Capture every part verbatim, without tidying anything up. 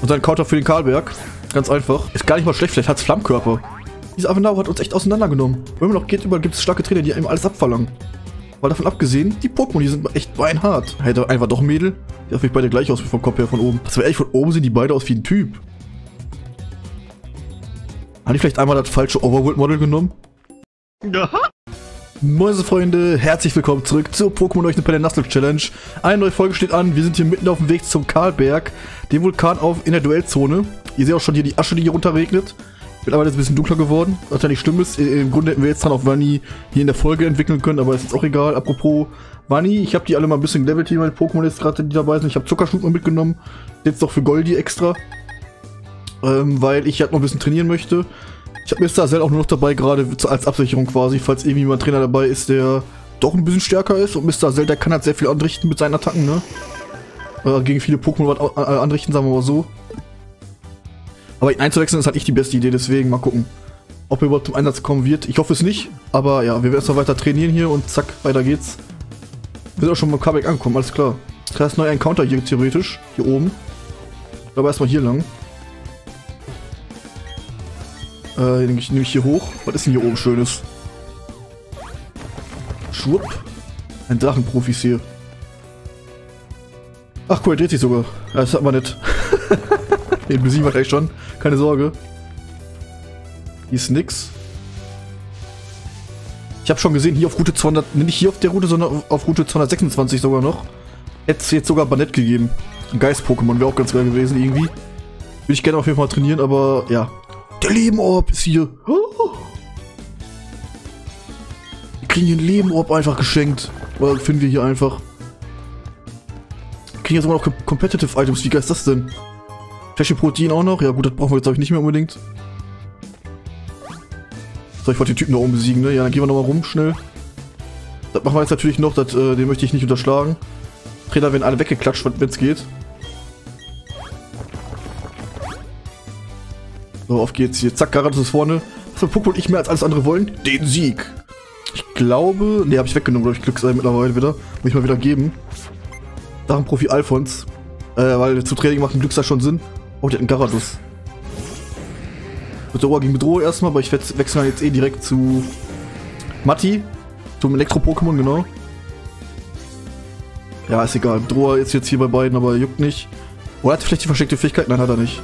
Und sein Counter für den Karlberg. Ganz einfach. Ist gar nicht mal schlecht, vielleicht hat es Flammkörper. Diese Avenaro hat uns echt auseinandergenommen. Wenn man noch geht, überall gibt es starke Trainer, die einem alles abverlangen. Weil davon abgesehen, die Pokémon, die sind echt beinhart. Hätte einfach doch ein Mädel. Die sieht beide gleich aus wie vom Kopf her von oben. Das wäre ehrlich, von oben sehen die beide aus wie ein Typ. Haben die vielleicht einmal das falsche Overworld-Model genommen? Aha. Moin Freunde, herzlich willkommen zurück zur Pokémon Leuchten bei der Nassel Challenge. Eine neue Folge steht an, wir sind hier mitten auf dem Weg zum Karlberg, dem Vulkan auf in der Duellzone. Ihr seht auch schon hier die Asche, die hier runterregnet. Mittlerweile ist es ein bisschen dunkler geworden, was ja nicht schlimm ist. Im Grunde hätten wir jetzt dann auch Vanni hier in der Folge entwickeln können, aber ist jetzt auch egal. Apropos Vanni, ich habe die alle mal ein bisschen gelevelt hier, meine Pokémon jetzt gerade, die dabei sind. Ich habe Zuckerschnut mal mitgenommen, jetzt noch für Goldi extra, ähm, weil ich halt noch ein bisschen trainieren möchte. Ich habe Mister Cell auch nur noch dabei, gerade als Absicherung quasi, falls irgendwie mal ein Trainer dabei ist, der doch ein bisschen stärker ist. Und Mister Cell, der kann halt sehr viel anrichten mit seinen Attacken, ne? Äh, gegen viele Pokémon was anrichten, sagen wir mal so. Aber ihn einzuwechseln ist halt nicht die beste Idee, deswegen mal gucken, ob er überhaupt zum Einsatz kommen wird. Ich hoffe es nicht, aber ja, wir werden erstmal weiter trainieren hier und zack, weiter geht's. Wir sind auch schon beim Karlberg angekommen, alles klar. Das heißt, neuer Encounter hier theoretisch, hier oben. Ich glaube erstmal hier lang. Äh, nehme ich, nehm ich hier hoch. Was ist denn hier oben Schönes? Schwupp. Ein Drachenprofis hier. Ach cool, er dreht sich sogar. Ja, das hat man nicht. Den besiegen wir gleich schon. Keine Sorge. Hier ist nix. Ich habe schon gesehen, hier auf Route zweihundert, nicht hier auf der Route, sondern auf Route zweihundertsechsundzwanzig sogar noch. Hätte es jetzt sogar Banett gegeben. Ein Geist-Pokémon wäre auch ganz geil gewesen irgendwie. Würde ich gerne auf jeden Fall trainieren, aber ja. Der Lebenorb ist hier. Oh. Wir kriegen hier einen Lebenorb einfach geschenkt. Oder finden wir hier einfach. Wir kriegen jetzt sogar noch Competitive Items. Wie geil ist das denn? Fläschenprotein auch noch? Ja gut, das brauchen wir jetzt glaube ich nicht mehr unbedingt. So, ich wollte den Typen da oben besiegen, ne? Ja, dann gehen wir nochmal rum, schnell. Das machen wir jetzt natürlich noch, das, äh, den möchte ich nicht unterschlagen. Trainer werden alle weggeklatscht, wenn es geht. So, auf geht's hier. Zack, Gyarados ist vorne. Was für Pokémon ich mehr als alles andere wollen? Den Sieg. Ich glaube... Ne, habe ich weggenommen, glaube ich, Glücksei mittlerweile wieder. Muss ich mal wieder geben. Drachenprofi Alphons. Äh, weil zu Training macht ein Glücksei schon Sinn. Oh, der hat einen Gyarados. Bedroher gegen Bedroher erstmal, aber ich wechsle dann jetzt eh direkt zu Matti. Zum Elektro-Pokémon, genau. Ja, ist egal. Bedroher ist jetzt hier bei beiden, aber juckt nicht. Oder hat er vielleicht die versteckte Fähigkeit? Nein, hat er nicht.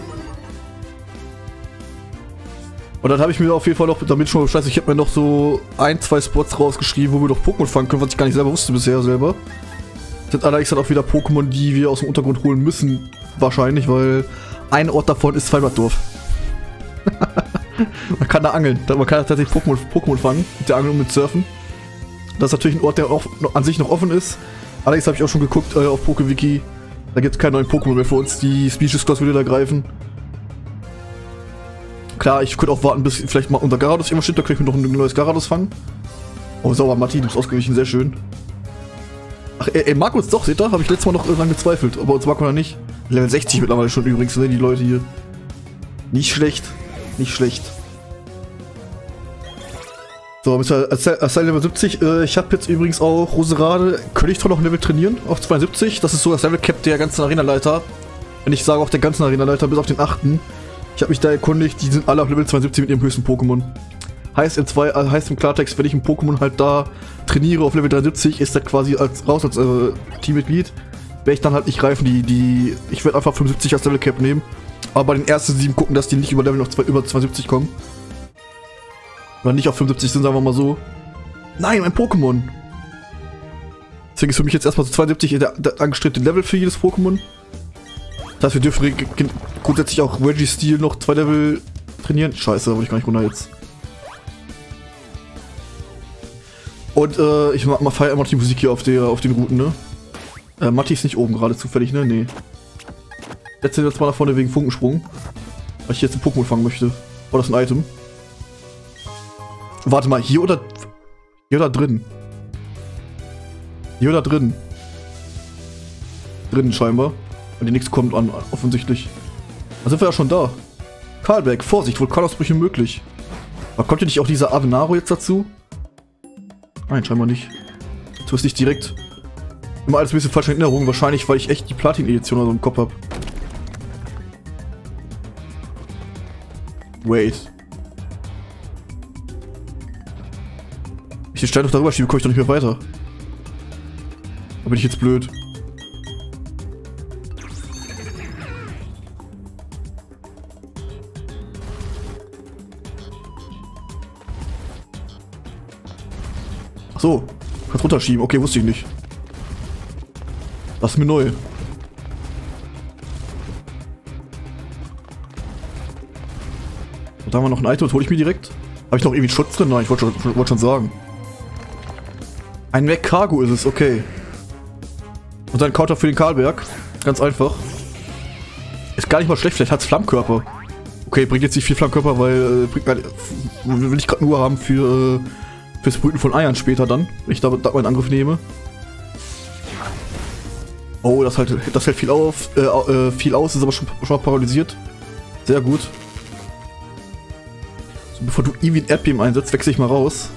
Und dann habe ich mir auf jeden Fall noch, damit schon mal Bescheid, ich habe mir noch so ein, zwei Spots rausgeschrieben, wo wir doch Pokémon fangen können, was ich gar nicht selber wusste bisher selber. Das sind allerdings dann auch wieder Pokémon, die wir aus dem Untergrund holen müssen, wahrscheinlich, weil ein Ort davon ist Zweibaddorf. Man kann da angeln, man kann tatsächlich Pokémon Pokémon fangen, mit der Angel und mit Surfen. Das ist natürlich ein Ort, der auch an sich noch offen ist. Allerdings habe ich auch schon geguckt äh, auf PokeWiki, da gibt es keine neuen Pokémon mehr für uns, die Species Class würde da greifen. Klar, ich könnte auch warten, bis vielleicht mal unser Gyarados irgendwas steht, da könnte ich mir noch ein neues Gyarados fangen. Oh, sauber, Matti, du bist ausgewichen, sehr schön. Ach, er, er mag uns doch, seht ihr? Habe ich letztes Mal noch irgendwann gezweifelt, ob er uns mag oder nicht. Level sechzig mittlerweile schon übrigens, ne, die Leute hier. Nicht schlecht, nicht schlecht. So, Mister Asai Level siebzig, äh, ich habe jetzt übrigens auch Roserade, könnte ich doch noch ein Level trainieren, auf zweiundsiebzig. Das ist so das Level Cap der ganzen Arenaleiter. Wenn ich sage, auf der ganzen Arenaleiter bis auf den achten. Ich habe mich da erkundigt, die sind alle auf Level zweiundsiebzig mit ihrem höchsten Pokémon. Heißt, in zwei, also heißt im Klartext, wenn ich ein Pokémon halt da trainiere auf Level dreiundsiebzig, ist das quasi als, raus als äh, Teammitglied. Werde ich dann halt nicht greifen, die, die, ich werde einfach fünfundsiebzig als Level Cap nehmen. Aber bei den ersten sieben gucken, dass die nicht über Level noch zwei, über zweiundsiebzig kommen. Oder nicht auf fünfundsiebzig sind, sagen wir mal so. Nein, mein Pokémon! Deswegen ist für mich jetzt erstmal so zweiundsiebzig der, der angestrebte Level für jedes Pokémon. Das heißt, wir dürfen grundsätzlich auch Registeel noch zwei Level trainieren. Scheiße, da wollte ich gar nicht runter jetzt. Und äh, ich mag mal feiern immer noch die Musik hier auf, der, auf den Routen, ne? Äh, Matti ist nicht oben gerade zufällig, ne? Nee. Jetzt sind wir jetzt mal nach vorne wegen Funkensprung. Weil ich jetzt ein Pokémon fangen möchte. Oh, das ist ein Item. Warte mal, hier oder... Hier oder drin? Hier oder drin? Drinnen scheinbar. Und die nichts kommt an, offensichtlich. Da sind wir ja schon da. Karlberg, Vorsicht, Vulkanausbrüche möglich. Aber kommt hier nicht auch dieser Avenaro jetzt dazu? Nein, scheinbar nicht. So ist nicht direkt. Immer alles ein bisschen falsche Erinnerungen, wahrscheinlich, weil ich echt die Platin-Edition oder so im Kopf habe. Wait. Ich den Stein doch darüber schiebe, komme ich doch nicht mehr weiter. Da bin ich jetzt blöd. Ach so, kannst runterschieben. Okay, wusste ich nicht. Das ist mir neu. Und da haben wir noch ein Item, das hole ich mir direkt. Habe ich noch irgendwie Schutz drin? Nein, ich wollte schon, wollt schon sagen. Ein Mac-Cargo ist es, okay. Und sein Counter für den Karlberg. Ganz einfach. Ist gar nicht mal schlecht, vielleicht hat es Flammkörper. Okay, bringt jetzt nicht viel Flammkörper, weil äh, bringt, äh, will ich gerade nur haben für äh, fürs Brüten von Eiern später dann, wenn ich da, da meinen Angriff nehme. Oh, das hält, das hält viel auf, äh, äh, viel aus, ist aber schon, schon mal paralysiert. Sehr gut. So, bevor du irgendwie ein Erdbeben einsetzt, wechsle ich mal raus.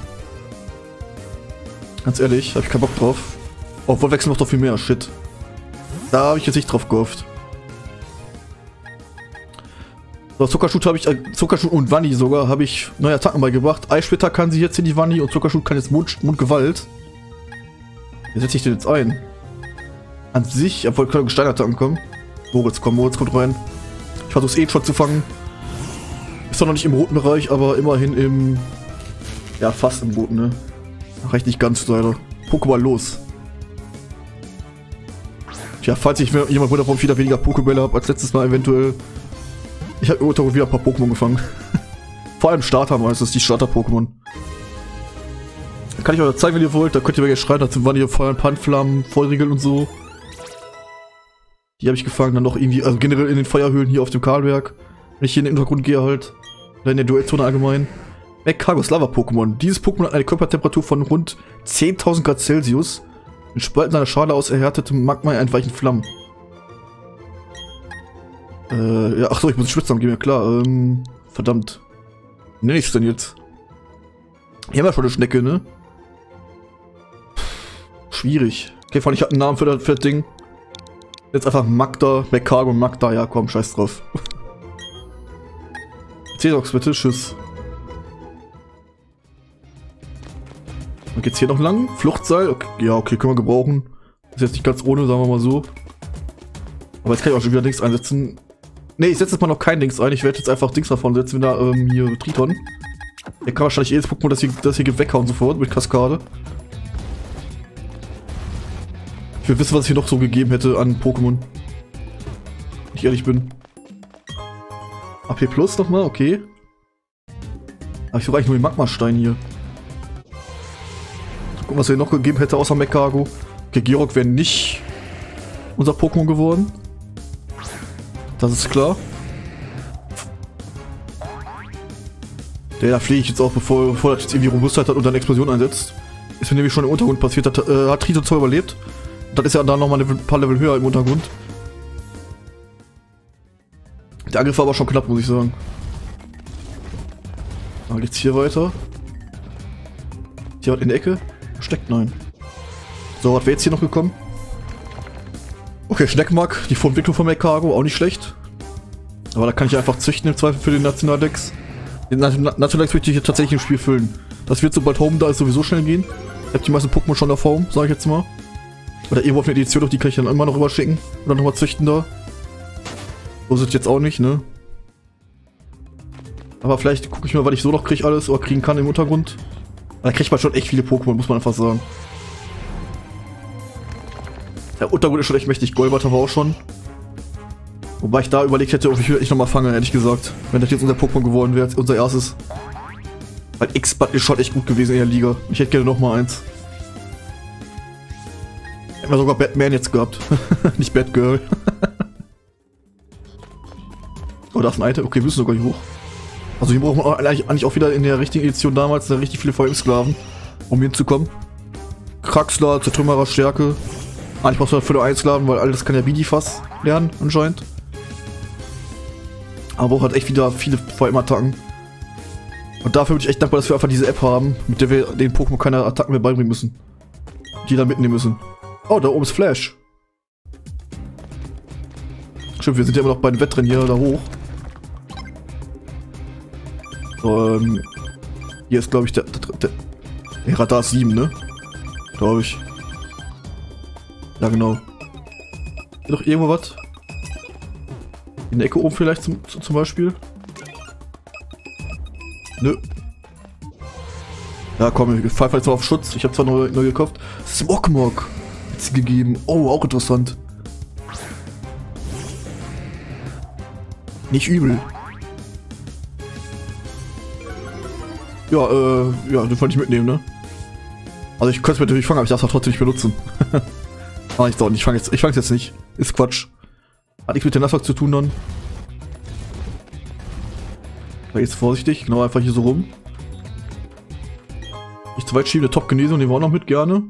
Ganz ehrlich, habe ich keinen Bock drauf. Obwohl wechseln macht doch viel mehr, shit. Da habe ich jetzt nicht drauf gehofft. So, Zuckerschut habe ich, äh, Zuckerschut und Wanni sogar, habe ich neue Attacken beigebracht. Eissplitter kann sie jetzt in die Wanni und Zuckerschut kann jetzt Mund, Mundgewalt. Wie setze ich den jetzt ein? An sich, obwohl können Gesteinattacken kommen. Moritz, komm, Moritz kommt rein. Ich versuche es eh schon zu fangen. Ist doch noch nicht im roten Bereich, aber immerhin im... Ja, fast im roten, ne? Ach, reicht nicht ganz, leider. Pokéball los. Tja, falls ich jemand wundert, warum ich wieder weniger Pokébälle habe als letztes Mal eventuell. Ich habe irgendwo wieder ein paar Pokémon gefangen. Vor allem Starter meistens, die Starter-Pokémon. Kann ich euch zeigen, wenn ihr wollt. Da könnt ihr mir gerne schreiben, dazu waren hier Feuer, Panflammen, Feurigel und so. Die habe ich gefangen, dann noch irgendwie, also generell in den Feuerhöhlen hier auf dem Karlberg. Wenn ich hier in den Untergrund gehe halt. Oder in der Duellzone allgemein. Mac-Cargo Lava-Pokémon. Dieses Pokémon hat eine Körpertemperatur von rund zehntausend Grad Celsius. Und spalten seiner Schale aus erhärtetem Magma in entweichen Flammen. Äh, ja, achso, ich muss den Spitznamen geben, ja klar. Ähm, verdammt. Wie nenne ich's denn jetzt? Hier haben wir schon eine Schnecke, ne? Schwierig. Okay, vor allem, ich habe einen Namen für das, für das Ding. Jetzt einfach Magda, Mac-Cargo und Magda. Ja, komm, scheiß drauf. Cedox, bitte, tschüss. Und geht's hier noch lang? Fluchtseil? Okay, ja, okay, können wir gebrauchen. Ist jetzt nicht ganz ohne, sagen wir mal so. Aber jetzt kann ich auch schon wieder Dings einsetzen. Ne, ich setze jetzt mal noch kein Dings ein. Ich werde jetzt einfach Dings davon setzen, wenn da ähm, hier Triton. Der kann wahrscheinlich eh das Pokémon, das hier, das hier weghauen sofort mit Kaskade. Ich will wissen, was es hier noch so gegeben hätte an Pokémon. Wenn ich ehrlich bin. A P Plus nochmal, okay. Aber ich suche eigentlich nur den Magmastein hier. Gucken, was es hier noch gegeben hätte, außer Mac-Cargo. Okay, Georg wäre nicht unser Pokémon geworden. Das ist klar. Der da fliege ich jetzt auch, bevor, bevor das jetzt irgendwie Robustheit hat und dann Explosion einsetzt. Ist mir nämlich schon im Untergrund passiert. Hat, äh, hat Triton zwar überlebt. Das ist ja dann nochmal ein paar Level höher im Untergrund. Der Angriff war aber schon knapp, muss ich sagen. Dann geht's hier weiter. Hier was in der Ecke? Versteckt? Nein. So, was wäre jetzt hier noch gekommen? Okay, Schneckmark, die Vorentwicklung von Mac-Cargo, auch nicht schlecht. Aber da kann ich einfach züchten im Zweifel für den Nationaldex. Den Nationaldex möchte ich hier tatsächlich im Spiel füllen. Das wird, sobald Home da ist, sowieso schnell gehen. Ich habe die meisten Pokémon schon auf Home, sage ich jetzt mal. Oder irgendwo auf eine Edition, die kann ich dann immer noch rüberschicken. Oder nochmal züchten da. So ist es jetzt auch nicht, ne? Aber vielleicht gucke ich mal, was ich so noch kriege alles oder kriegen kann im Untergrund. Da kriegt man schon echt viele Pokémon, muss man einfach sagen. Der Untergrund ist schon echt mächtig. Golbat aber auch schon. Wobei ich da überlegt hätte, ob ich wirklich nochmal fange, ehrlich gesagt. Wenn das jetzt unser Pokémon geworden wäre, unser erstes. Weil X-Bat ist schon echt gut gewesen in der Liga. Ich hätte gerne nochmal eins. Hätten wir sogar Batman jetzt gehabt. Nicht Batgirl. Oh, da ist ein Item. Okay, wir müssen sogar hier hoch. Also hier braucht man eigentlich, eigentlich auch wieder in der richtigen Edition damals da richtig viele V M-Sklaven, um hier hinzukommen. Kraxler, Zertrümmerer, Stärke. Eigentlich brauchst du dafür nur einen Sklaven, weil alles kann ja Bidifas lernen, anscheinend. Aber auch hat echt wieder viele V M-Attacken. Und dafür bin ich echt dankbar, dass wir einfach diese App haben, mit der wir den Pokémon keine Attacken mehr beibringen müssen. Die dann mitnehmen müssen. Oh, da oben ist Flash. Stimmt, wir sind ja immer noch bei den Wettrennen hier da hoch. Ähm, hier ist, glaube ich, der, der, der, der Radar sieben, ne? Glaube ich. Ja, genau. Hier noch irgendwo was? In der Ecke oben vielleicht zum, zum Beispiel? Nö. Ja, komm, ich fall jetzt mal auf Schutz. Ich habe zwar neu, neu gekauft. Smogmog hat sie gegeben. Oh, auch interessant. Nicht übel. Ja, äh, ja, den wollte ich mitnehmen, ne? Also ich könnte es mir natürlich fangen, aber ich darf es trotzdem nicht benutzen. Mach ich doch nicht. Ich fange jetzt, ich fang's jetzt nicht. Ist Quatsch. Hat nichts mit der Nassau zu tun dann. Aber jetzt vorsichtig, genau einfach hier so rum. Nicht zu weit schieben, der Top-Genese und den wir auch noch mit, gerne.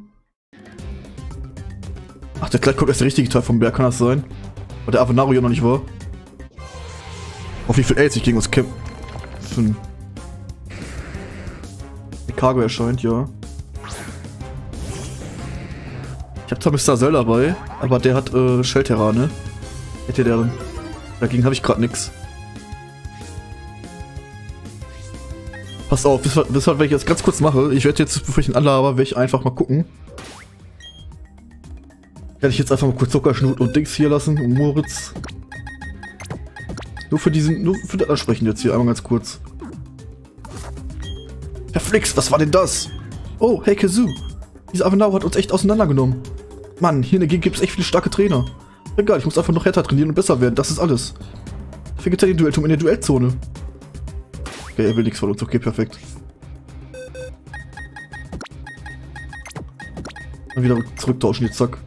Ach, der gleich kommt erst der richtige Teil vom Berg, kann das sein? Weil der Avenario ja noch nicht war. Auf wie viel Aids ich gegen uns kämpfen. Der Cargo erscheint, ja. Ich hab zwar Mister Cell dabei, aber der hat äh, Shellterra, ne? Hätte der dann. Dagegen habe ich gerade nix. Passt auf, wisst ihr, wisst ihr, was ich jetzt ganz kurz mache? Ich werde jetzt, bevor ich ihn anlaber, werde ich einfach mal gucken. Werde ich jetzt einfach mal kurz Zuckerschnut und Dings hier lassen und Moritz. Nur für diesen, nur für das Ansprechen jetzt hier einmal ganz kurz. Herr Flix, was war denn das? Oh, hey Kazoo. Dieser Avenau hat uns echt auseinandergenommen. Mann, hier in der Gegend gibt es echt viele starke Trainer. Egal, ich muss einfach noch härter trainieren und besser werden, das ist alles. Dafür gibt es ja den Duellturm in der Duellzone. Okay, er will nichts von uns, okay, perfekt. Dann wieder zurücktauschen, jetzt zack.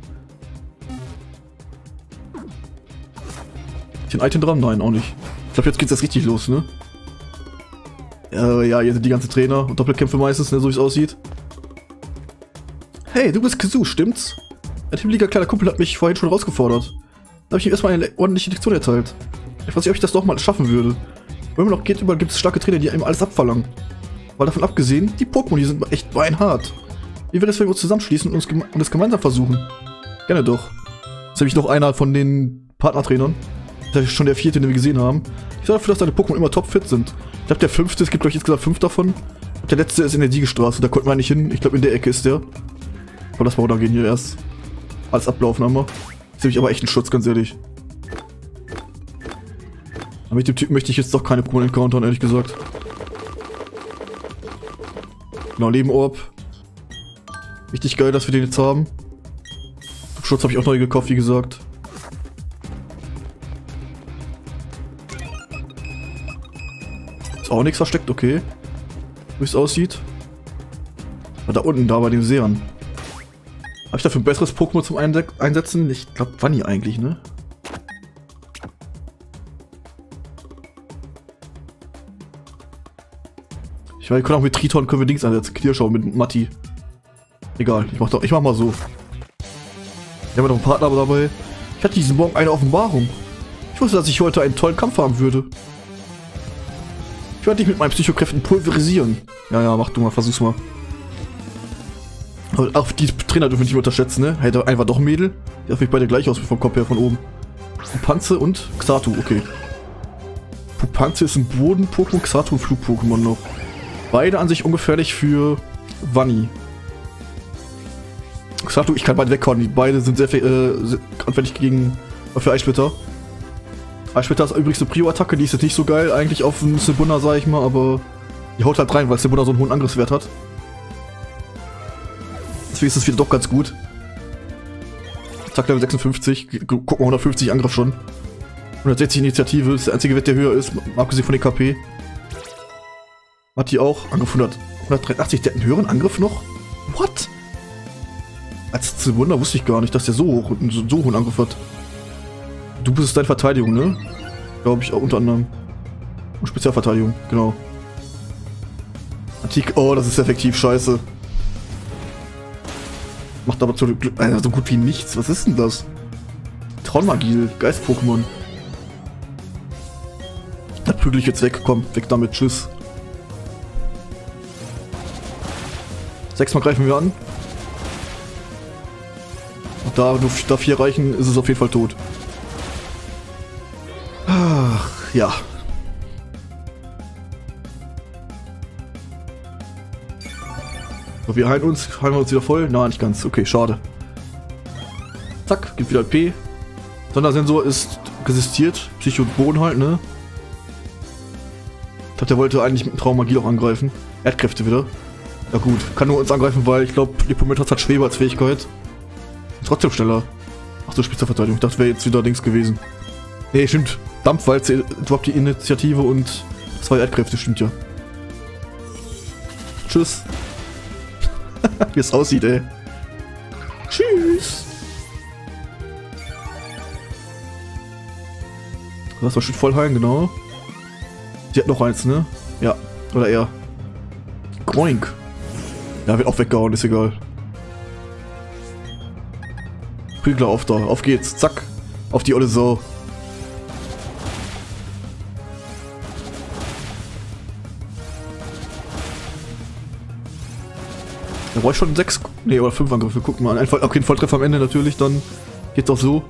Ist hier ein Item dran? Nein, auch nicht. Ich glaube, jetzt geht's erst richtig los, ne? Äh, ja, hier sind die ganzen Trainer und Doppelkämpfe meistens, ne, so wie es aussieht. Hey, du bist Kazoo, stimmt's? Ein himmeliger kleiner Kumpel hat mich vorhin schon rausgefordert. Da habe ich ihm erstmal eine ordentliche Lektion erteilt. Ich weiß nicht, ob ich das doch mal schaffen würde. Wenn man noch geht, überall gibt es starke Trainer, die einem alles abverlangen. Weil davon abgesehen, die Pokémon, die sind echt beinhart. Wie wäre das, wenn wir uns zusammenschließen und, uns geme und es gemeinsam versuchen? Gerne doch. Das ist nämlich noch einer von den Partnertrainern. Das ist schon der vierte, den wir gesehen haben. Ich sorge dafür, dass deine Pokémon immer topfit sind. Ich glaube, der fünfte, es gibt euch insgesamt fünf davon. Der letzte ist in der Siegestraße, da konnten wir nicht hin. Ich glaube, in der Ecke ist der. Aber lass mal da gehen hier erst. Alles ablaufen haben wir. Ist nämlich aber echt ein Schutz, ganz ehrlich. Aber mit dem Typen möchte ich jetzt doch keine Pokémon encountern, ehrlich gesagt. Genau, Lebenorb. Richtig geil, dass wir den jetzt haben. Schutz habe ich auch neu gekauft, wie gesagt. Ist auch nichts versteckt, okay. Wie es aussieht. Da unten, da bei den Seern. Habe ich dafür ein besseres Pokémon zum Einsetzen? Ich glaube, Vanni eigentlich, ne? Ich meine, wir können auch mit Triton können wir Dings einsetzen. Knirschau mit Matti. Egal, ich mach, doch, ich mach mal so. Wir haben noch einen Partner dabei. Ich hatte diesen Morgen eine Offenbarung. Ich wusste, dass ich heute einen tollen Kampf haben würde. Ich werde dich mit meinen Psychokräften pulverisieren. Ja, ja, mach du mal, versuch's mal. Aber auch die Trainer dürfen nicht unterschätzen, ne? Hätte einfach doch ein Mädel. Die sieht beide gleich aus vom Kopf her von oben. Pupanze und Xatu, okay. Pupanze ist ein Boden-Pokémon, Xatu ein Flug-Pokémon noch. Beide an sich ungefährlich für Vanni. Xatu, ich kann beide weghauen. Die beide sind sehr äh, anfällig gegen für Eissplitter. Eissplitter ist übrigens eine Prio-Attacke, die ist jetzt nicht so geil eigentlich auf dem Sibunna, sag ich mal, aber die haut halt rein, weil Sibunna so einen hohen Angriffswert hat. Deswegen ist es wieder doch ganz gut. Zack, Level sechsundfünfzig. Guck mal, hundertfünfzig Angriff schon. hundertsechzig Initiative, ist der einzige Wert, der höher ist, abgesehen von den K P. Matti auch, Angriff hundert, hundertdreiundachtzig, der hat einen höheren Angriff noch? What? Als Wunder wusste ich gar nicht, dass der so hoch so, so hohen Angriff hat. Du bist deine Verteidigung, ne? Glaube ich auch unter anderem. Und Spezialverteidigung, genau. Antik, oh, das ist effektiv scheiße. Macht aber so, also so gut wie nichts. Was ist denn das? Traunmagil, Geist-Pokémon. Da prügel ich jetzt weg. Komm, weg damit. Tschüss. Sechsmal greifen wir an. Und da nur da vier reichen, ist es auf jeden Fall tot. Ach, ja. So, wir heilen uns, heilen wir uns wieder voll. Na, nicht ganz. Okay, schade. Zack, gibt wieder P. Sondersensor ist resistiert. Psycho und Boden halt, ne? Ich glaube, der wollte eigentlich mit Traumagie auch angreifen. Erdkräfte wieder. Ja gut, kann nur uns angreifen, weil ich glaube, Lipometras hat Schwebe als Fähigkeit. Trotzdem schneller. Ach so, Spezialverteidigung. Ich dachte, wäre jetzt wieder Dings gewesen. Nee, stimmt. Dampfwalz droppt die Initiative und zwei Erdkräfte, stimmt ja. Tschüss. Wie es aussieht, ey. Tschüss. Das war schon voll heilen, genau. Sie hat noch eins, ne? Ja. Oder er. Groink. Ja, wird auch weggehauen, ist egal. Prügler auf da. Auf geht's. Zack. Auf die olle Sau. Da brauche ich schon sechs. Ne, oder fünf Angriffe. Guck mal. Einfach, okay, ein Volltreffer am Ende natürlich. Dann geht's auch so.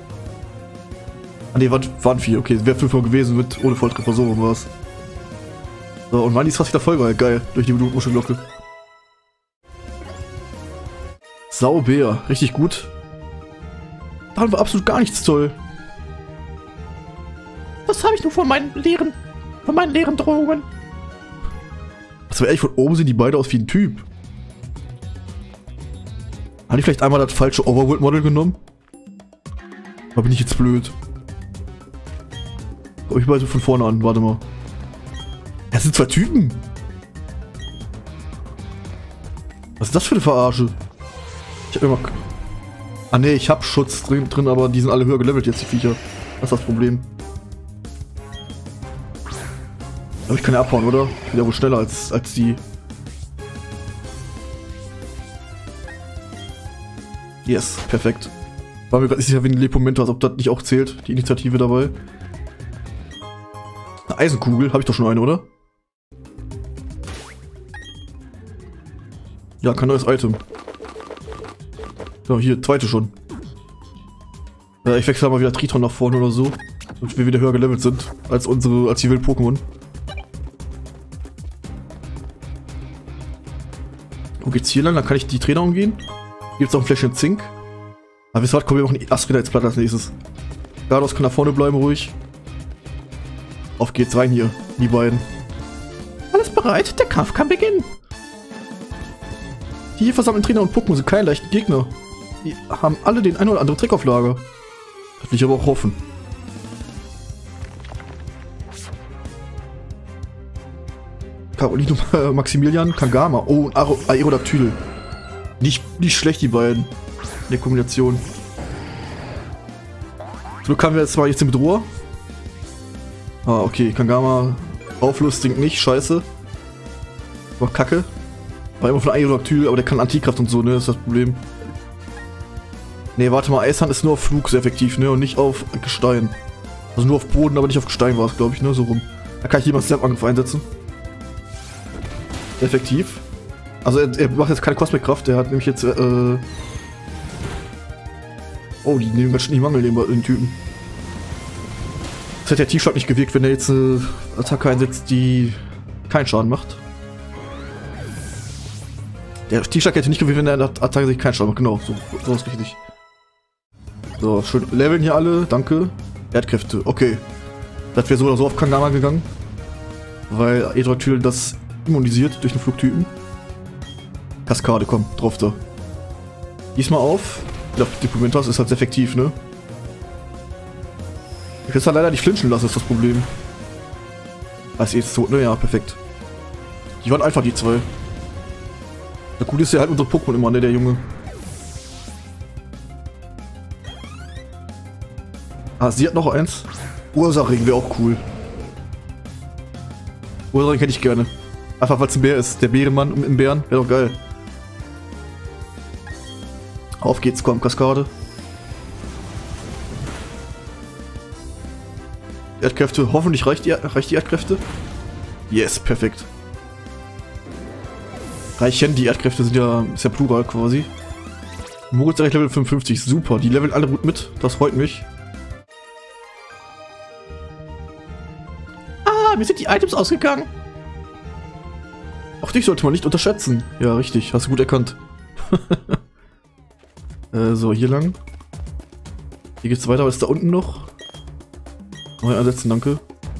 Ah ne, waren, waren vier. Okay, wäre fünfmal gewesen mit ohne Volltreffer. So rum war's. So, und Manni ist fast wieder voll geil. Geil. Durch die Blutmuschelglocke. Saubär. Richtig gut. Da war absolut gar nichts toll. Das habe ich nur von meinen leeren, von meinen leeren Drohungen. Das war ehrlich, von oben sehen die beide aus wie ein Typ. Habe ich vielleicht einmal das falsche Overworld-Model genommen? Da bin ich jetzt blöd. Guck ich mal so von vorne an, warte mal. Das sind zwei Typen. Was ist das für eine Verarsche? Ich hab immer... Ah ne, ich hab Schutz drin, drin, aber die sind alle höher gelevelt jetzt, die Viecher. Das ist das Problem. Aber ich kann ja abhauen, oder? Ich bin ja wohl schneller als, als die. Yes, perfekt. War mir gerade nicht sicher wegen Lepomentas, ob das nicht auch zählt, die Initiative dabei. Eine Eisenkugel, habe ich doch schon eine, oder? Ja, kein neues Item. Ja, hier, zweite schon. Ja, ich wechsle mal wieder Triton nach vorne oder so. Und wir wieder höher gelevelt sind als unsere, als die wilden Pokémon. Wo geht's hier lang? Dann kann ich die Trainer umgehen. Gibt's auch ein Fläschchen Zink. Aber wisst ihr was, kommen wir machen die Astrida jetzt platt als nächstes. Gardos kann nach vorne bleiben, ruhig. Auf geht's rein hier, die beiden. Alles bereit, der Kampf kann beginnen. Die hier versammelten Trainer und Pokémon sind keine leichten Gegner. Die haben alle den ein oder anderen Trick auf Lager. Das will ich aber auch hoffen. Carolino, äh, Maximilian, Kangama. Oh, und Aero Aerodactyl. Nicht, nicht schlecht, die beiden. In der Kombination. Zum Glück haben wir jetzt mal jetzt den Bedroher. Ah, okay. Kangama. Auflustig nicht. Scheiße. War kacke. War immer von Aerodactyl, aber der kann Antikraft und so, ne? Das ist das Problem. Ne, warte mal. Eishand ist nur auf Flug sehr effektiv, ne? Und nicht auf Gestein. Also nur auf Boden, aber nicht auf Gestein war es, glaube ich, ne? So rum. Da kann ich jemanden Snap-Angriff einsetzen. Effektiv. Also er, er macht jetzt keine Kosmikkraft, der hat nämlich jetzt, äh... Oh, die nehmen ganz schön die Mangel, den Typen. Das hätte der T-Shirt nicht gewirkt, wenn er jetzt eine Attacke einsetzt, die keinen Schaden macht. Der T-Shirt hätte nicht gewirkt, wenn er eine Attacke sich keinen Schaden macht, genau, so, so ist richtig. So, schön leveln hier alle, danke. Erdkräfte, okay. Das wäre so oder so auf Kangama gegangen. Weil Aerodactyl das immunisiert durch den Flugtypen. Kaskade, komm, drauf da. Diesmal auf. Ich glaube, die Lipomentas ist halt sehr effektiv, ne? Ich kann es halt leider nicht flinchen lassen, ist das Problem. Ah, ist jetzt tot, ne? Ja, perfekt. Die waren einfach die zwei. Der Coole ist ja halt unser Pokémon immer, ne, der Junge. Ah, sie hat noch eins. Ursaring wäre auch cool. Ursaring hätte ich gerne. Einfach weil es ein Bär ist. Der Bärenmann im Bären. Wäre doch geil. Auf geht's, komm, Kaskade. Erdkräfte. Hoffentlich reicht die, reicht die Erdkräfte. Yes, perfekt. Reichen, die Erdkräfte sind ja, ist ja Plural quasi. Moritz direkt Level fünfundfünfzig. Super, die leveln alle gut mit. Das freut mich. Ah, mir sind die Items ausgegangen. Ach, dich sollte man nicht unterschätzen. Ja, richtig. Hast du gut erkannt. äh, so, hier lang. Hier geht's weiter. Was ist da unten noch? Neu ansetzen, danke.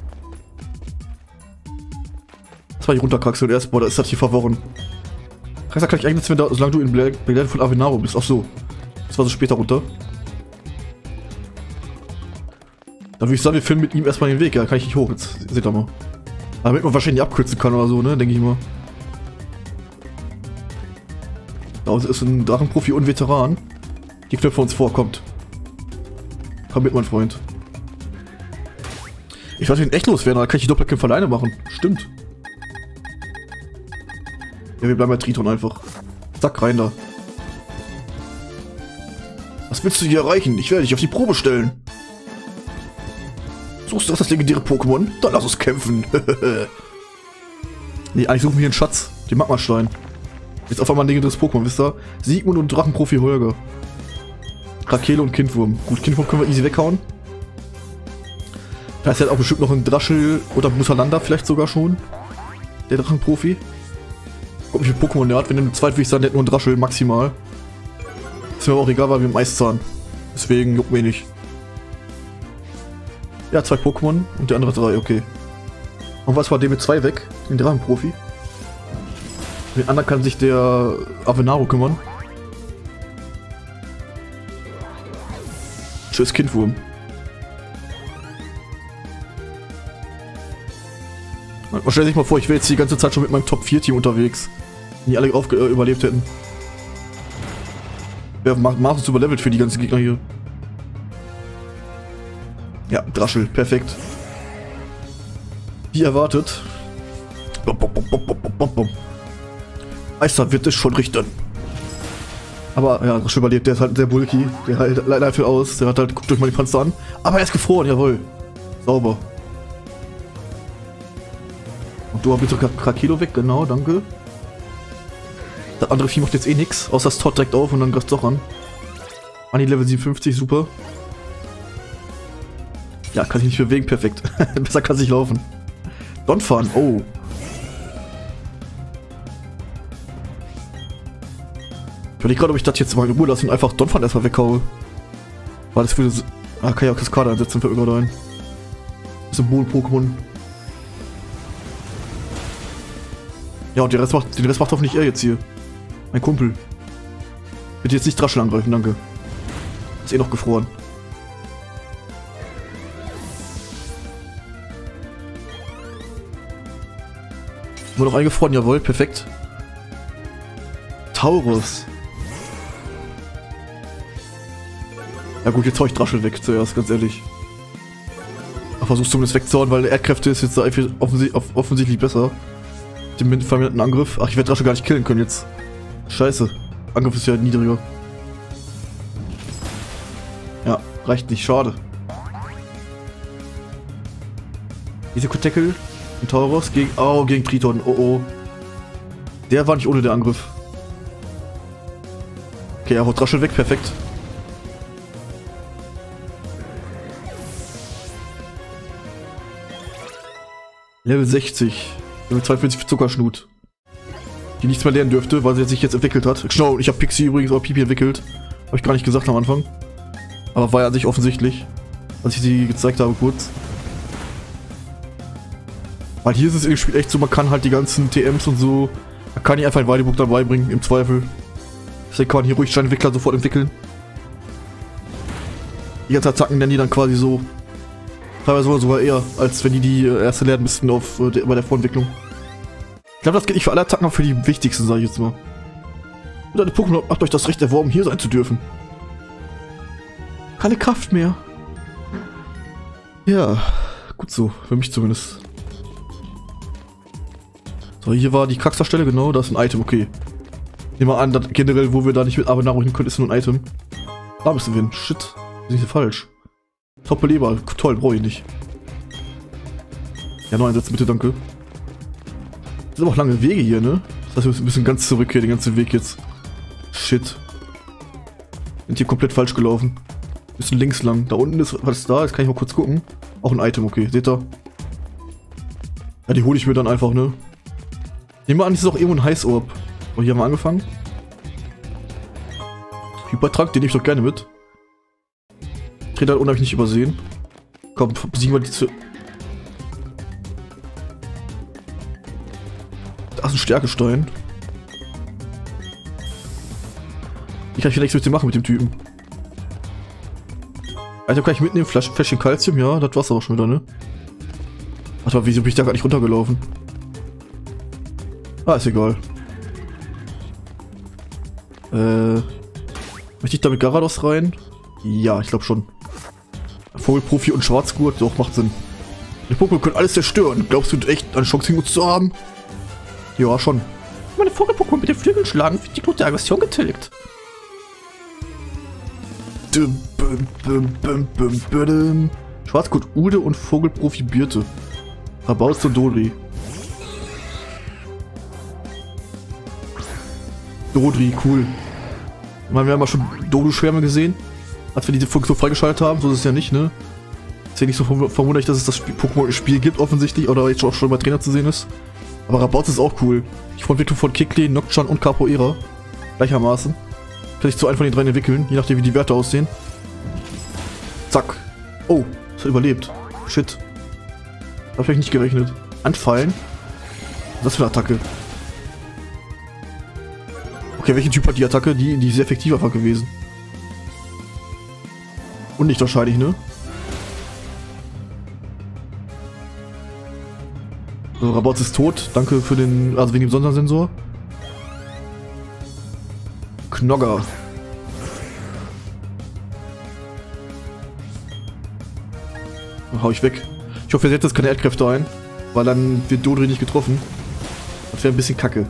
Das war die runterkraxel und erst, boah, da ist das hier verworren. Kraxel kann ich einsetzen, wenn da, solange du in Begleitung von Avenaro bist. Ach so. Das war so später runter. Dann würde ich sagen, wir filmen mit ihm erstmal den Weg. Ja, kann ich nicht hoch. Jetzt seht ihr mal. Damit man wahrscheinlich abkürzen kann oder so, ne? Denke ich mal. Da ist ein Drachenprofi und Veteran. Die Knöpfe uns vorkommt. Komm mit, mein Freund. Ich weiß nicht, echt loswerden, da kann ich die Doppelkämpfe alleine machen. Stimmt. Ja, wir bleiben bei Triton einfach. Zack, rein da. Was willst du hier erreichen? Ich werde dich auf die Probe stellen. Suchst du das legendäre Pokémon? Dann lass uns kämpfen. Nee, eigentlich suchen wir hier einen Schatz. Den Magmastein. Jetzt auf einmal ein legendäres Pokémon, wisst ihr? Sigmund und Drachenprofi Holger. Rakele und Kindwurm. Gut, Kindwurm können wir easy weghauen. Da ist halt auch bestimmt noch ein Draschel oder Mussalanda vielleicht sogar schon. Der Drachenprofi. Guck, wie viel Pokémon der hat. Wenn der zweit würde ich sagen, der hat nur ein Draschel maximal. Ist mir aber auch egal, weil wir im Eiszahn. Deswegen juckt mir nicht. Ja, zwei Pokémon und der andere drei, okay. Und was war der mit zwei weg? Den Drachenprofi. Den anderen kann sich der Avenaro kümmern. Tschüss, Kindwurm. Man stellt sich mal vor, ich wäre jetzt die ganze Zeit schon mit meinem Top vier Team unterwegs. Wenn die alle auf, äh, überlebt hätten. Wäre maßlos überlevelt für die ganzen Gegner hier. Ja, Draschel, perfekt. Wie erwartet. Bom, bom, bom, bom, bom, bom. Meister wird es schon richten. Aber ja, Draschel überlebt, der ist halt sehr bulky. Der halt leider viel aus. Der hat halt, guckt euch mal die Panzer an. Aber er ist gefroren, jawohl. Sauber. Und du bitte Krakelo weg, genau, danke. Das andere Vieh macht jetzt eh nix, außer das Tor direkt auf und dann greift es doch an. Anni Level siebenundfünfzig, super. Ja, kann sich nicht bewegen, perfekt. Besser kann sich laufen. Donphan, oh. Ich überlege gerade, ob ich das jetzt mal in Ruhe lasse und einfach Donphan erstmal weghaue. Weil das würde... Ah, kann ich auch Kaskade einsetzen, fällt mir gerade ein. Symbol-Pokémon. Ja, und den Rest macht, den Rest macht hoffentlich er jetzt hier. Mein Kumpel. Bitte jetzt nicht Draschel angreifen, danke. Ist eh noch gefroren. Wurde noch eingefroren, jawohl, perfekt. Taurus. Ja gut, jetzt hau ich Draschel weg zuerst, ganz ehrlich. Ach, versuch's zumindest wegzuhauen, weil Erdkräfte ist jetzt offensichtlich, offensichtlich besser. Den verminderten Angriff. Ach, ich werde Draschel gar nicht killen können jetzt. Scheiße. Angriff ist ja niedriger. Ja, reicht nicht. Schade. Risiko-Tackle. Ein Taurus gegen... Oh, gegen Triton. Oh, oh. Der war nicht ohne den Angriff. Okay, er haut Draschel weg. Perfekt. Level sechzig. Level zweiundvierzig für Zuckerschnut. Die nichts mehr lernen dürfte, weil sie sich jetzt entwickelt hat. Genau, ich habe Pixie übrigens auch Pipi entwickelt. Habe ich gar nicht gesagt am Anfang. Aber war ja an sich offensichtlich. Als ich sie gezeigt habe kurz. Weil hier ist es im Spiel echt so, man kann halt die ganzen T Ms und so. Man kann nicht einfach ein Weidebuch dabei bringen, im Zweifel. Deswegen kann man hier ruhig Steinentwickler sofort entwickeln. Die ganzen Attacken nennen die dann quasi so. Teilweise sogar eher, als wenn die die erste lernen müssten auf, äh, bei der Vorentwicklung. Ich glaube, das geht nicht für alle Attacken, aber für die wichtigsten, sage ich jetzt mal. Und deine Pokémon macht euch das Recht erworben, hier sein zu dürfen. Keine Kraft mehr. Ja, gut so, für mich zumindest. So, hier war die Kraxerstelle, genau, da ist ein Item, okay. Nehmen wir an, dass generell, wo wir da nicht mit Avenaro hin können, ist nur ein Item. Da müssen wir hin, shit, sind hier falsch. Top-Beleber, toll, brauche ich nicht. Ja, noch einsetzen bitte, danke. Das sind aber auch lange Wege hier, ne? Das heißt, wir müssen ganz zurück hier, den ganzen Weg jetzt. Shit. Sind hier komplett falsch gelaufen. Müssen links lang. Da unten ist was da, jetzt kann ich mal kurz gucken. Auch ein Item, okay, seht ihr? Ja, die hole ich mir dann einfach, ne? Nehmen wir an, das ist auch irgendwo ein Heißorb. Oh, hier haben wir angefangen. Hypertrank, den nehme ich doch gerne mit. Treter unheimlich nicht übersehen. Komm, besiegen wir die zu. Das ist ein Stärkestein. Ich kann vielleicht nichts mit dem machen, mit dem Typen. Alter, kann ich mitnehmen? Flasch, Fläschchen Calcium? Ja, das war's aber schon wieder, ne? Warte mal, wieso bin ich da gar nicht runtergelaufen? Ah, ist egal. Äh. Möchte ich da mit Garados rein? Ja, ich glaube schon. Vogelprofi und Schwarzgurt, doch, macht Sinn. Die Pokémon können alles zerstören. Glaubst du echt, eine Chance gegen uns zu haben? Ja, schon. Meine Vogel-Pokémon mit den Flügeln schlagen, wird die Glut der Aggression getilgt. Dum, bum, bum, bum, bum, bum. Schwarzgurt Ude und Vogelprofi Birte. Rabauz und Dodri. Dodri, cool. Ich meine, wir haben ja schon Dodo-Schwärme gesehen, als wir diese Folge so freigeschaltet haben. So ist es ja nicht, ne? Ist ja nicht so verwunderlich, dass es das Pokémon im Spiel gibt, offensichtlich, oder jetzt auch schon bei Trainer zu sehen ist. Aber Rabauz ist auch cool. Ich freue mich von Kikli, Nocturne und Capoeira. Gleichermaßen. Kann ich zu einem von den drei entwickeln, je nachdem wie die Werte aussehen. Zack. Oh, das hat überlebt. Shit. Da habe ich nicht gerechnet. Anfallen? Was ist das für eine Attacke? Okay, welchen Typ hat die Attacke? Die, die ist sehr effektiv einfach gewesen. Und nicht wahrscheinlich, ne? So, Rabauz ist tot. Danke für den, also wegen dem Sondersensor. Knogger. Dann hau ich weg. Ich hoffe, er setzt jetzt keine Erdkräfte ein, weil dann wird Dodri nicht getroffen. Das wäre ein bisschen kacke.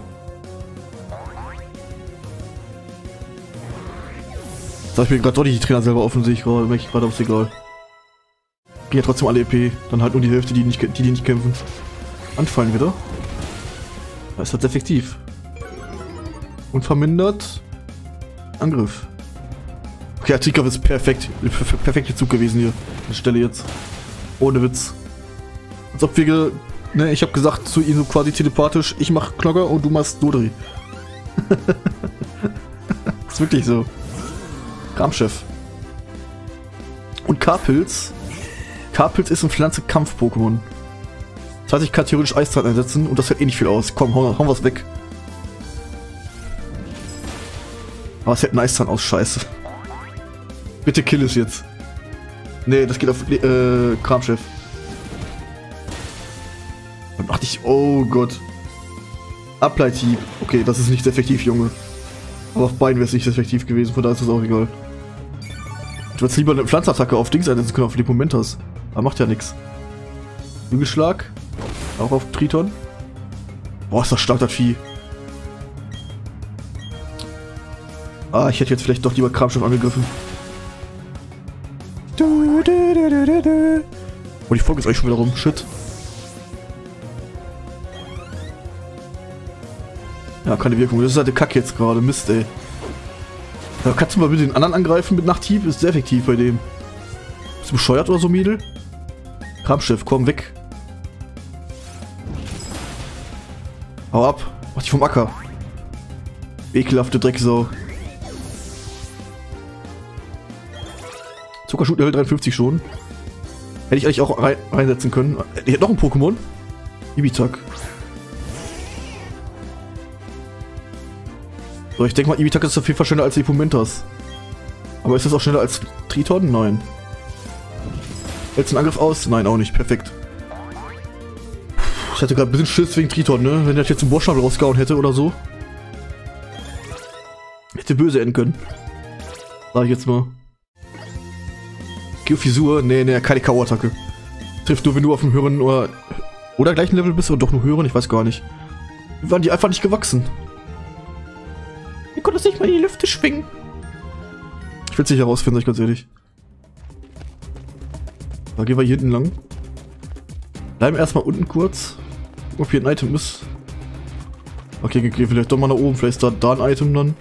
Da ich mir gerade doch nicht die Trainer selber offen, sehe ich gerade, merke ich gerade, ist egal. Gehen ja trotzdem alle E P, dann halt nur die Hälfte, die nicht, die, die nicht kämpfen. Anfallen wieder. Das ist halt effektiv. Und vermindert Angriff. Okay, Artikel ist perfekt. Perfekter Zug gewesen hier. An der Stelle jetzt. Ohne Witz. Als ob wir, ne, ich habe gesagt zu ihm so quasi telepathisch, ich mach Knogger und du machst Dodri. Ist wirklich so. Kramchef. Und K-Pilz. K-Pilz ist ein Pflanze-Kampf-Pokémon. Das heißt, ich kann theoretisch Eiszeit einsetzen und das hält eh nicht viel aus. Komm, hauen, hauen wir es weg. Aber es hält ein Eiszahn aus, scheiße. Bitte kill es jetzt. Nee, das geht auf äh, Kramchef. Dann dachte ich, oh Gott. Ableithieb. Okay, das ist nicht effektiv, Junge. Aber auf beiden wäre es nicht effektiv gewesen, von daher ist das auch egal. Ich würde lieber eine Pflanzattacke auf Dings einsetzen können, auf Lepomentas. Aber macht ja nichts. Flügelschlag. Auch auf Triton. Boah, ist das stark, das Vieh. Ah, ich hätte jetzt vielleicht doch lieber Kramchef angegriffen. Oh, die Folge ist euch schon wieder rum. Shit. Ja, keine Wirkung. Das ist halt der Kack jetzt gerade. Mist, ey. Ja, kannst du mal bitte den anderen angreifen mit Nachthieb? Ist sehr effektiv bei dem. Bist du bescheuert oder so, Mädel? Kramchef, komm weg. Hau ab. Mach dich vom Acker. Ekelhafte Drecksau. Zuckerschut Level dreiundfünfzig schon. Hätte ich eigentlich auch rein, reinsetzen können. Ich hätte noch ein Pokémon. Ibitak. So, ich denke mal, Ibitak ist auf jeden Fall schneller als Lepomentas. Aber ist das auch schneller als Triton? Nein. Hältst du einen Angriff aus? Nein, auch nicht. Perfekt. Ich hatte gerade ein bisschen Schiss wegen Triton, ne? Wenn der jetzt einen Bossschnabel rausgehauen hätte oder so. Hätte böse enden können. Sag ich jetzt mal. Geofisur? Nee, nee, keine K O-Attacke. Trifft nur, wenn du auf dem höheren oder, oder gleichen Level bist oder doch nur höheren, ich weiß gar nicht. Wie waren die einfach nicht gewachsen? Wir konnten uns nicht mal in die Lüfte schwingen. Ich will es nicht herausfinden, sag ich ganz ehrlich. Da gehen wir hier hinten lang. Bleiben erstmal unten kurz. Ob hier ein Item ist. Okay, gehen okay, vielleicht doch mal nach oben. Vielleicht ist da, da ein Item dann.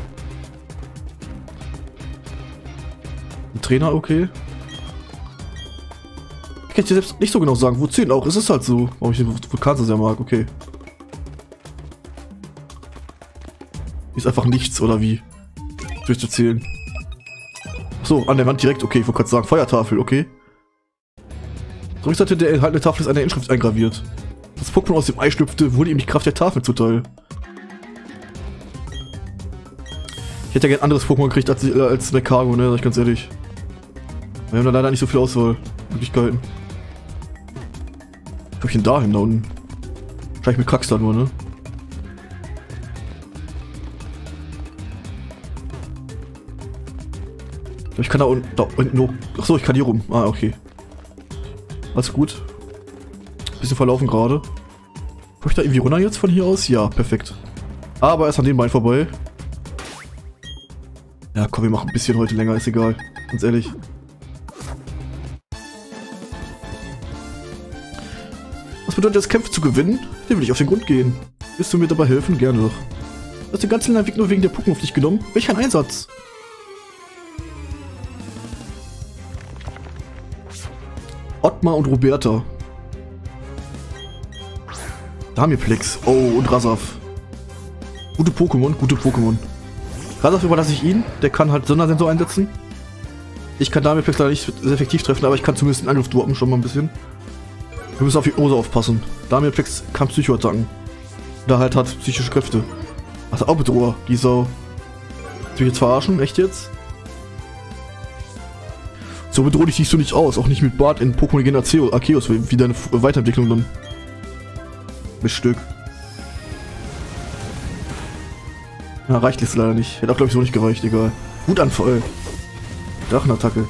Ein Trainer, okay. Ich kann dir selbst nicht so genau sagen, wo zehn auch. Es ist halt so. Warum ich den Vulkan so sehr mag, okay. Ist einfach nichts, oder wie? Durchzuzählen. Achso, an der Wand direkt, okay, ich wollte gerade sagen, Feuertafel, okay. So, ich sagte, der enthaltene Tafel ist eine Inschrift eingraviert. Das Pokémon aus dem Ei schlüpfte, wurde ihm die Kraft der Tafel zuteil. Ich hätte ja gerne ein anderes Pokémon gekriegt als, äh, als Mecargo, ne, sag ich ganz ehrlich. Wir haben da leider nicht so viel Auswahlmöglichkeiten. Wo hab ich denn da hin, da unten? Wahrscheinlich mit Kraxler nur, ne? Ich kann da unten, da unten nur. Achso, ich kann hier rum. Ah, okay. Alles gut. Bisschen verlaufen gerade. Komm ich da irgendwie runter jetzt von hier aus? Ja, perfekt. Aber erst an dem Bein vorbei. Ja, komm, wir machen ein bisschen heute länger, ist egal. Ganz ehrlich. Was bedeutet das, Kämpfe zu gewinnen? Dem will ich auf den Grund gehen. Willst du mir dabei helfen? Gerne doch. Du hast den ganzen Weg nur wegen der Pokémon auf dich genommen? Welch ein Einsatz! Ottmar und Roberta. Damiplex. Oh, und Rasaf. Gute Pokémon, gute Pokémon. Rasaf überlasse ich ihn. Der kann halt Sondersensor einsetzen. Ich kann Damiplex leider nicht sehr effektiv treffen, aber ich kann zumindest den Angriff droppen, schon mal ein bisschen. Wir müssen auf die Ose aufpassen. Damiplex kann Psychoattacken. Da halt hat psychische Kräfte. Ach, auch Bedroher, die Sau. Willst du mich jetzt verarschen? Echt jetzt? So bedrohlich siehst du nicht aus, auch nicht mit Bart in Pokémon Legende Arceus, wie deine Weiterentwicklung dann. Miststück. Na, reicht jetzt leider nicht. Hätte auch, glaube ich, so nicht gereicht, egal. Wutanfall. Drachenattacke.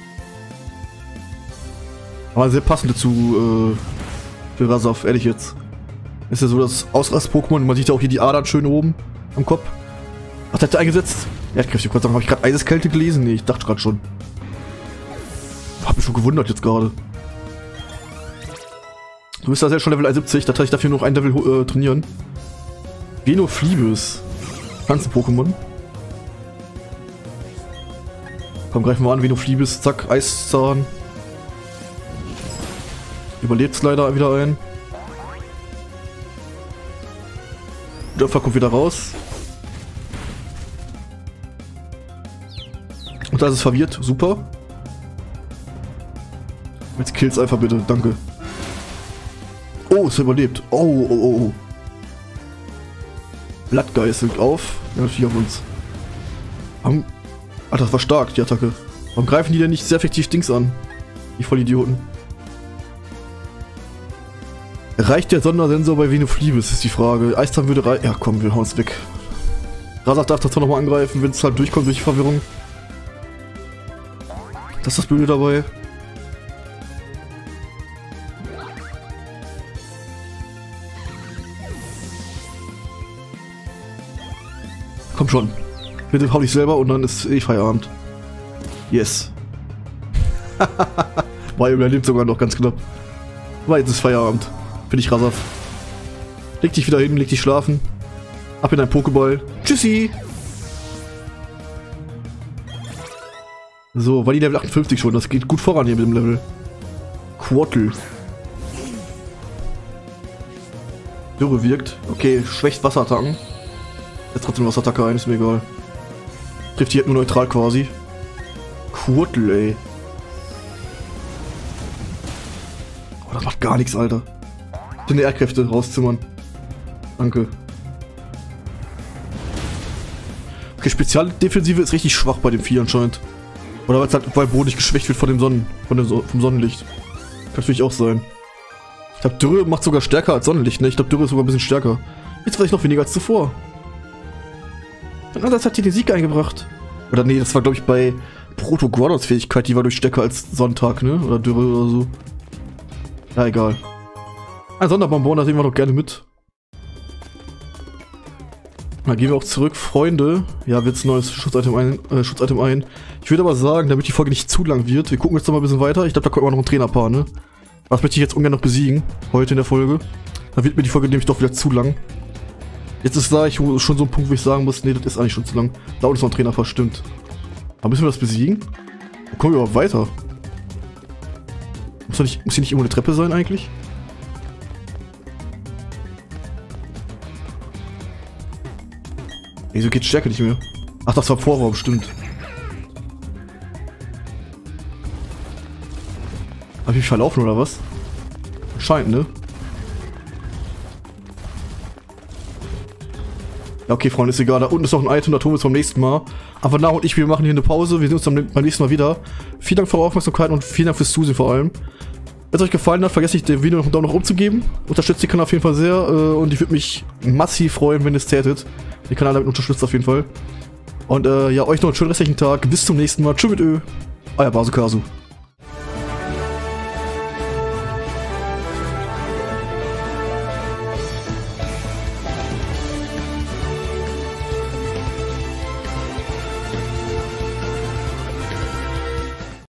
Aber sehr passend dazu, äh, für Rasaf, ehrlich jetzt. Ist ja so das Ausrast-Pokémon, man sieht ja auch hier die Adern schön oben am Kopf. Ach, der hat er eingesetzt? Erdkräfte, ich wollte sagen, habe ich gerade Eiseskälte gelesen? Nee, ich dachte gerade schon. Hab mich schon gewundert jetzt gerade. Du bist da ja schon Level einundsiebzig, da kann ich dafür noch ein Level äh, trainieren. Venoflibis. Pflanzen-Pokémon. Komm, greifen wir an, Venoflibis, zack, Eiszahn. Überlebt's leider wieder ein. Dörfer kommt wieder raus. Und da ist es verwirrt, super. Jetzt kill's einfach bitte, danke. Oh, es überlebt. Oh, oh, oh, oh. Blattgeißelt auf. Ja, vier auf uns. Warum? Ach, das war stark, die Attacke. Warum greifen die denn nicht sehr effektiv Dings an? Die Vollidioten. Reicht der Sondersensor bei Venoflibis, ist die Frage. Eiszahn würde reichen. Ja, komm, wir hauen's weg. Rasaf darf das zwar nochmal angreifen, wenn es halt durchkommt durch die Verwirrung. Das ist das Blöde dabei. Komm schon. Bitte hau dich selber und dann ist eh Feierabend. Yes. War überlebt sogar noch ganz knapp. Aber jetzt ist Feierabend. Bin ich Rasaf. Leg dich wieder hin, leg dich schlafen. Ab in dein Pokéball. Tschüssi! So, war die Level achtundfünfzig schon. Das geht gut voran hier mit dem Level. Quattl. Dürre wirkt. Okay, schwächt Wasserattacken. Jetzt trotzdem Wasserattacke ein, ist mir egal. Trifft die halt nur neutral quasi. Quattl, ey. Oh, das macht gar nichts, Alter. Deine Erdkräfte rauszimmern. Danke. Okay, Spezialdefensive ist richtig schwach bei dem Vieh anscheinend. Oder weil es halt, weil Boden nicht geschwächt wird von dem Sonnen, von dem so vom Sonnenlicht. Kann natürlich auch sein. Ich glaube, Dürre macht sogar stärker als Sonnenlicht, ne? Ich glaube, Dürre ist sogar ein bisschen stärker. Jetzt weiß ich noch weniger als zuvor. Dein Ansatz hat dir den Sieg eingebracht. Oder nee, das war glaube ich bei Proto-Guardos Fähigkeit, die war durch stärker als Sonntag, ne? Oder Dürre oder so. Ja, egal. Ein Sonderbonbon, das nehmen wir doch gerne mit. Dann gehen wir auch zurück, Freunde. Ja, wird's neues Schutzitem ein, äh, Schutzitem ein. Ich würde aber sagen, damit die Folge nicht zu lang wird, wir gucken jetzt noch mal ein bisschen weiter. Ich glaube, da kommt immer noch ein Trainerpaar, ne? Das möchte ich jetzt ungern noch besiegen, heute in der Folge. Dann wird mir die Folge nämlich doch wieder zu lang. Jetzt ist da ich schon so ein Punkt, wo ich sagen muss, nee, das ist eigentlich schon zu lang. Da unten ist noch ein Trainerpaar, stimmt. Aber müssen wir das besiegen? Wo kommen wir überhaupt weiter? Muss, nicht, muss hier nicht irgendwo eine Treppe sein eigentlich? Wieso geht Stärke nicht mehr? Ach, das war Vorraum, stimmt. Hab ich mich verlaufen oder was? Scheint, ne? Ja, okay, Freunde, ist egal. Da unten ist noch ein Item, da tun wir es beim nächsten Mal. Aber nach und ich, wir machen hier eine Pause. Wir sehen uns dann beim nächsten Mal wieder. Vielen Dank für eure Aufmerksamkeit und vielen Dank fürs Zusehen vor allem. Wenn es euch gefallen hat, vergesst nicht, dem Video noch einen Daumen nach oben zu geben. Unterstützt den Kanal auf jeden Fall sehr. Äh, und ich würde mich massiv freuen, wenn ihr es tätet. Den Kanal damit unterstützt auf jeden Fall. Und äh, ja, euch noch einen schönen restlichen Tag. Bis zum nächsten Mal. Tschüss mit Ö. Euer Basekasu.